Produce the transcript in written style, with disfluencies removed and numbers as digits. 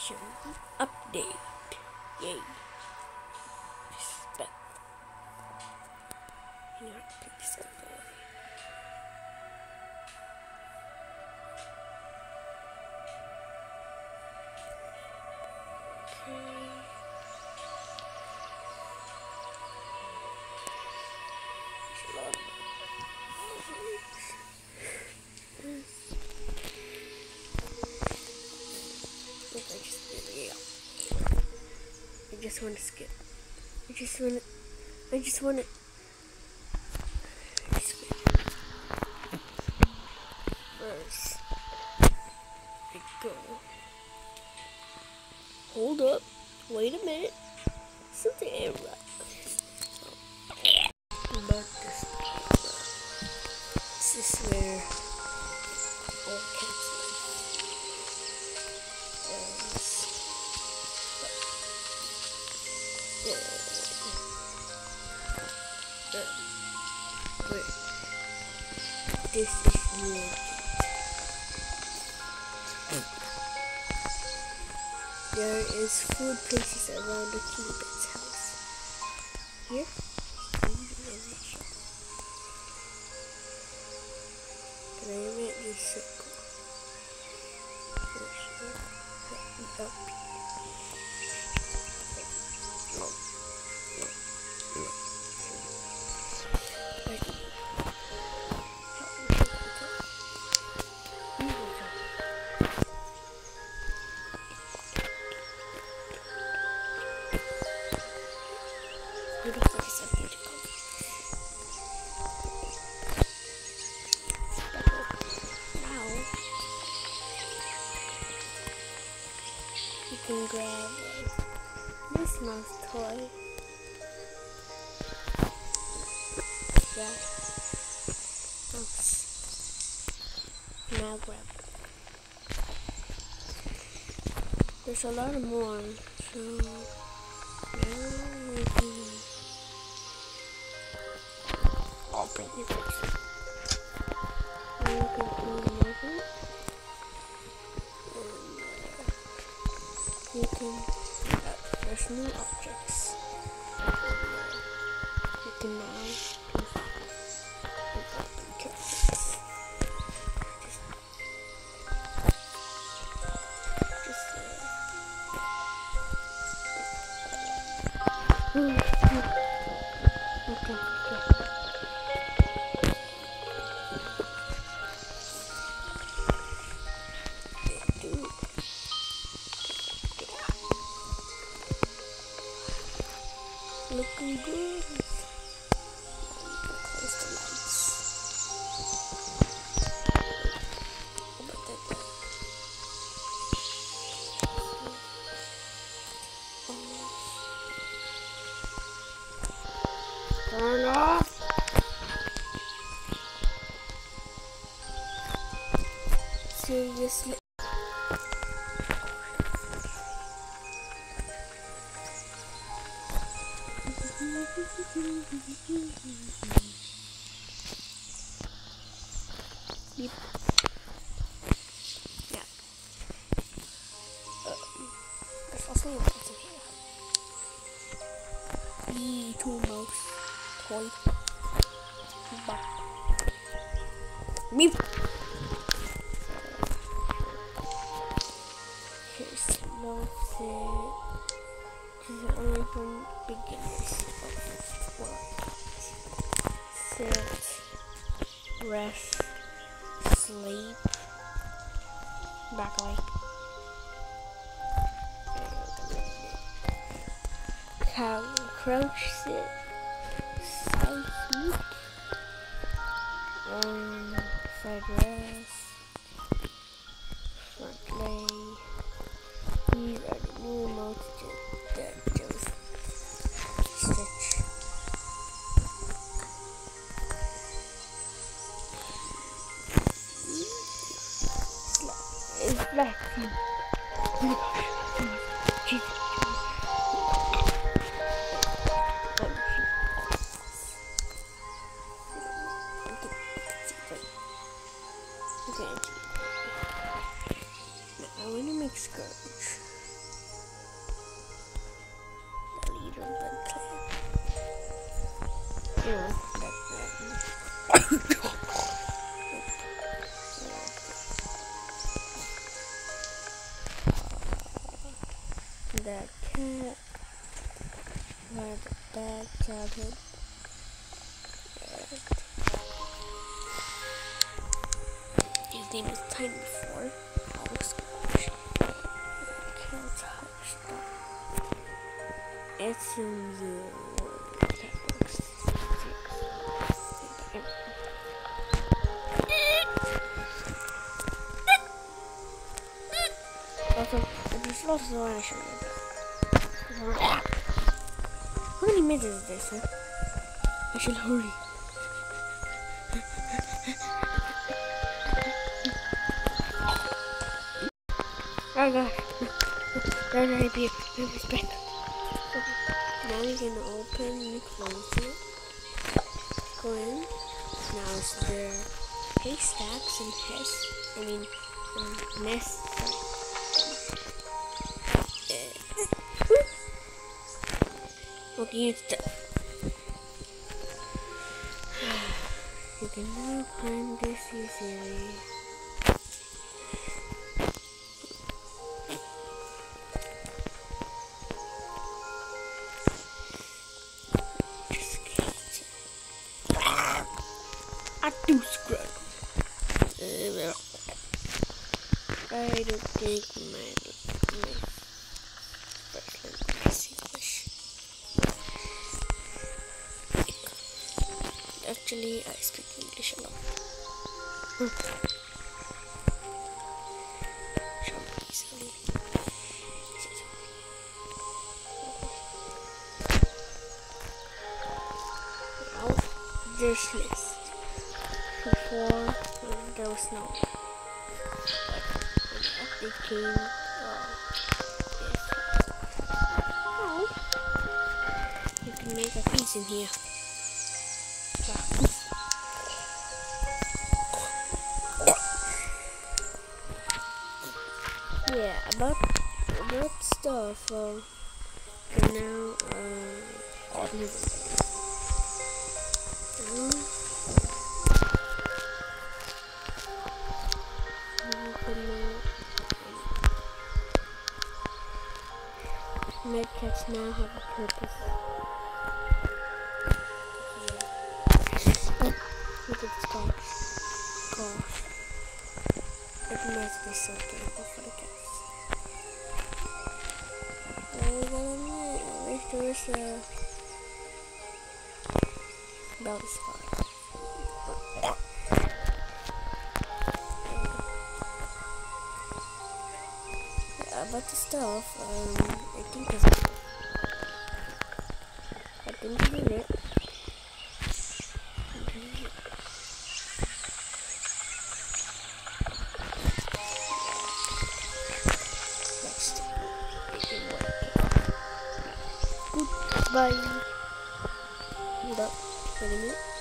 version update. Yay. Respect. You know how to pick this up away. Okay. There's a lot of I just want to skip. I just want to skip. First, I go. Hold up. Wait a minute. Something ain't right. About this camera. This is where all cats Wait. This is new. There is food places around the Cubit's house. Here? Can I make this circle? Up. No. You can grab this mouse toy. Yeah. Mouse. Now grab it. There's a lot more, so now we can open it. Now you can open it. You can, there's new objects. You can now open characters. Looking good. Close the lights. How about that? Turn off. Seriously. Beep. Yeah. There's also a mouse in here. Two mouse toy. Beep. Here's the mouse. This is only for beginners. Sit, rest, sleep, back away. Crouch, sit, side sleep, side rest, front lay. These are the new modes that just stitch. It's black. Oh my gosh. Jesus. Okay. Now I want to make Scourge. Yeah, that cat had a bad childhood. His name is Tiny before. Oh, squash. Cat's hot stuff. It's in the cat books. Also, this also want to show you that. How many minutes is this, huh? I should hurry. Oh gosh. There's a baby. Baby's back. Okay. Now you can open and close it. Go in. Now it's there haystacks and nests. Okay, it's done. You can now climb this easily. I do scrub. I don't think my first language is English. Actually, I speak English a lot. Jump easily. Now, this list. Before, there was no. When the update came, you can make a piece in here. Yeah, about stuff. And now, medkits now have a purpose. Look at the gosh. It must be so beautiful for the cats. There's a belly spot. About the stuff, I think it's it. Next, it can work. Goodbye. Hold up. Wait a minute.